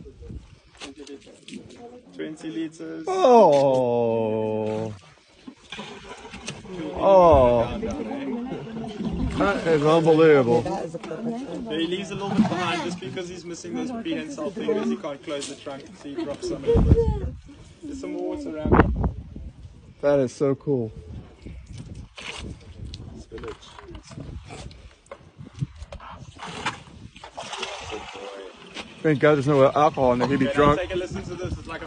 20 liters. Oh. Oh. That is unbelievable. He leaves a little bit behind just because he's missing those prehensile fingers. He can't close the trunk, so he drops some a little bit. There's some more water around. That is so cool. Spinach. Thank God there's no alcohol in there. He'd be drunk. Take a listen to this. It's like